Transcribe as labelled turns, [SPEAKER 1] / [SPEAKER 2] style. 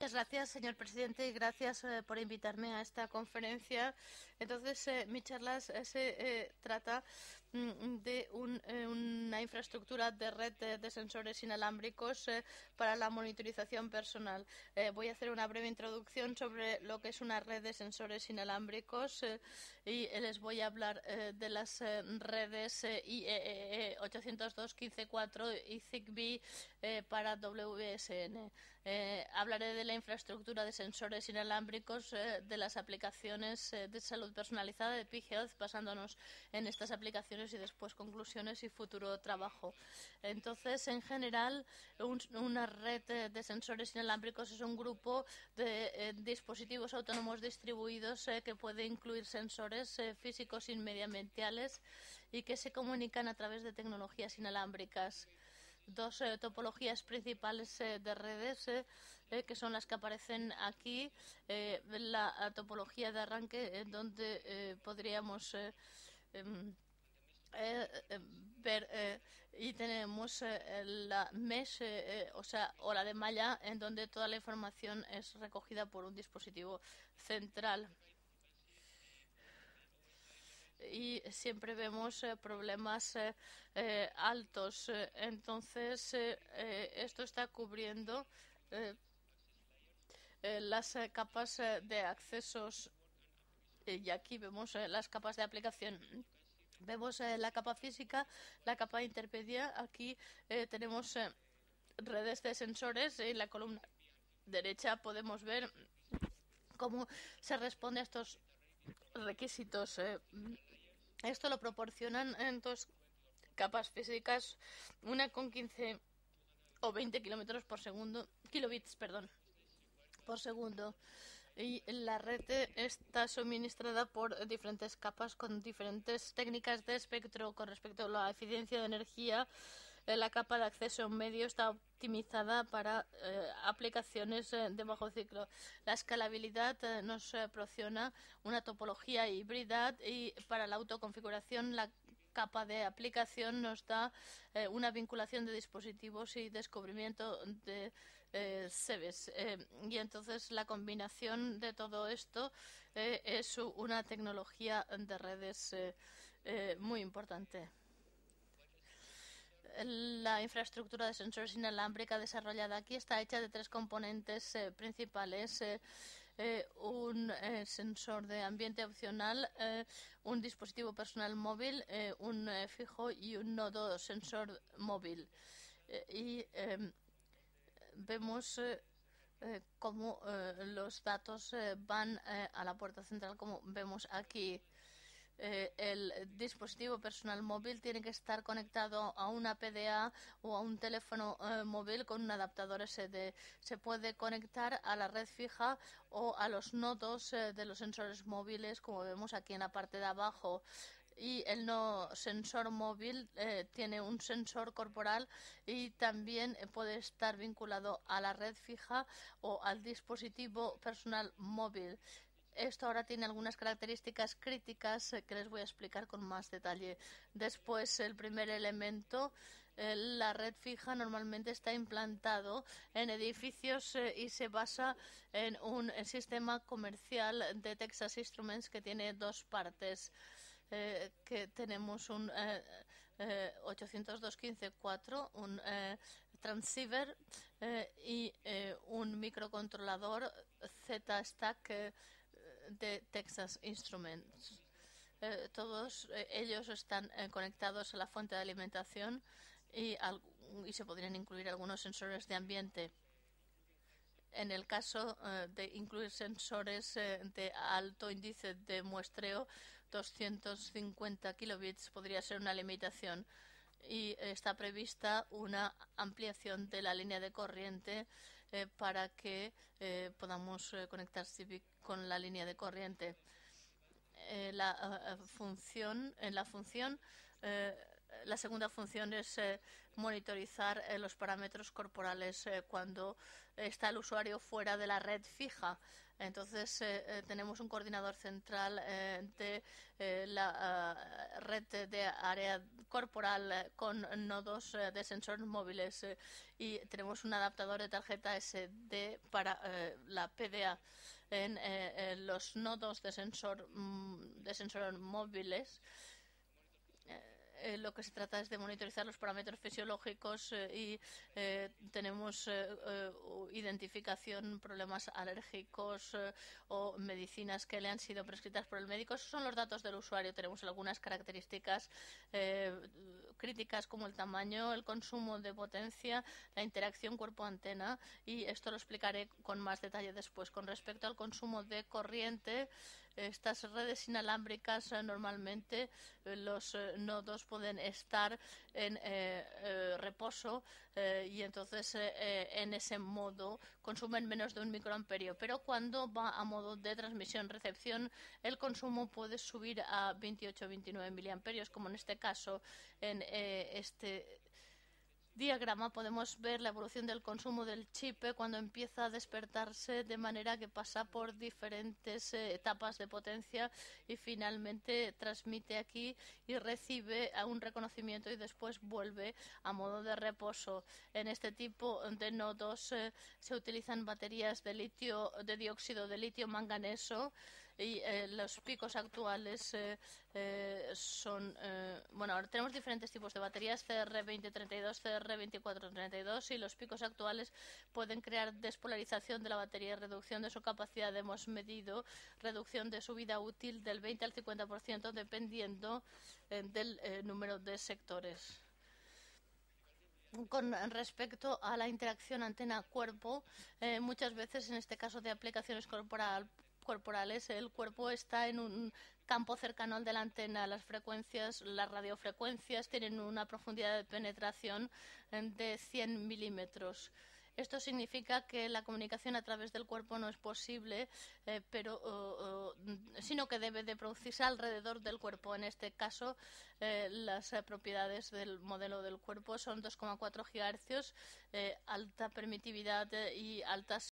[SPEAKER 1] Muchas gracias, señor presidente, y gracias por invitarme a esta conferencia. Entonces, mi charla se trata de una infraestructura de red de sensores inalámbricos para la monitorización personal. Voy a hacer una breve introducción sobre lo que es una red de sensores inalámbricos y les voy a hablar de las redes IEEE 802.15.4 y Zigbee para WSN. Hablaré de la infraestructura de sensores inalámbricos, de las aplicaciones de salud personalizada de P-Health, basándonos en estas aplicaciones y después conclusiones y futuro trabajo. Entonces, en general, una red de sensores inalámbricos es un grupo de dispositivos autónomos distribuidos que puede incluir sensores físicos inmediambientales y que se comunican a través de tecnologías inalámbricas. Dos topologías principales de redes que son las que aparecen aquí. La topología de arranque donde podríamos ver y tenemos la mesh, o la de malla, en donde toda la información es recogida por un dispositivo central. Y siempre vemos problemas altos. Entonces, esto está cubriendo las capas de accesos y aquí vemos las capas de aplicación. Vemos la capa física, la capa intermedia. Aquí tenemos redes de sensores. En la columna derecha podemos ver cómo se responde a estos requisitos. Esto lo proporcionan en dos capas físicas, una con 15 o 20 kilobits por segundo. Y la red está suministrada por diferentes capas con diferentes técnicas de espectro con respecto a la eficiencia de energía. La capa de acceso medio está optimizada para aplicaciones de bajo ciclo. La escalabilidad nos proporciona una topología híbrida y para la autoconfiguración la capa de aplicación nos da una vinculación de dispositivos y descubrimiento de SEBES. Y entonces la combinación de todo esto es una tecnología de redes muy importante. La infraestructura de sensores inalámbrica desarrollada aquí está hecha de tres componentes principales. Un sensor de ambiente opcional, un dispositivo personal móvil, un fijo y un nodo sensor móvil. Y vemos cómo los datos van a la puerta central, como vemos aquí. El dispositivo personal móvil tiene que estar conectado a una PDA o a un teléfono móvil con un adaptador SD. Se puede conectar a la red fija o a los nodos de los sensores móviles, como vemos aquí en la parte de abajo. Y el no sensor móvil tiene un sensor corporal y también puede estar vinculado a la red fija o al dispositivo personal móvil. Esto ahora tiene algunas características críticas que les voy a explicar con más detalle. Después, el primer elemento, la red fija normalmente está implantado en edificios y se basa en un sistema comercial de Texas Instruments que tiene dos partes. Que tenemos un 802.15.4, un transceiver y un microcontrolador Z-Stack de Texas Instruments. Todos ellos están conectados a la fuente de alimentación y se podrían incluir algunos sensores de ambiente. En el caso de incluir sensores de alto índice de muestreo, 250 kilobits podría ser una limitación. Y está prevista una ampliación de la línea de corriente para que podamos conectar Civic con la línea de corriente. En la función La segunda función es monitorizar los parámetros corporales cuando está el usuario fuera de la red fija. Entonces tenemos un coordinador central de la red de área corporal con nodos de sensores móviles y tenemos un adaptador de tarjeta SD para la PDA en los nodos de sensor móviles. Lo que se trata es de monitorizar los parámetros fisiológicos y tenemos identificación, problemas alérgicos o medicinas que le han sido prescritas por el médico. Esos son los datos del usuario. Tenemos algunas características críticas como el tamaño, el consumo de potencia, la interacción cuerpo-antena, y esto lo explicaré con más detalle después. Con respecto al consumo de corriente, estas redes inalámbricas normalmente los nodos pueden estar en reposo y entonces en ese modo consumen menos de 1 microamperio, pero cuando va a modo de transmisión-recepción el consumo puede subir a 28-29 miliamperios, como en este caso. En este diagrama podemos ver la evolución del consumo del chip cuando empieza a despertarse, de manera que pasa por diferentes etapas de potencia y finalmente transmite aquí y recibe un reconocimiento y después vuelve a modo de reposo. En este tipo de nodos se utilizan baterías de litio, de dióxido de litio manganeso, y los picos actuales son bueno, ahora tenemos diferentes tipos de baterías, CR2032, CR2432, y los picos actuales pueden crear despolarización de la batería y reducción de su capacidad. Hemos medido reducción de su vida útil del 20 al 50% dependiendo del número de sectores. Con respecto a la interacción antena-cuerpo, muchas veces en este caso de aplicaciones corporales, el cuerpo está en un campo cercano al de la antena. Las frecuencias, las radiofrecuencias tienen una profundidad de penetración de 100 milímetros. Esto significa que la comunicación a través del cuerpo no es posible, sino que debe de producirse alrededor del cuerpo. En este caso, las propiedades del modelo del cuerpo son 2,4 GHz, alta permitividad y altas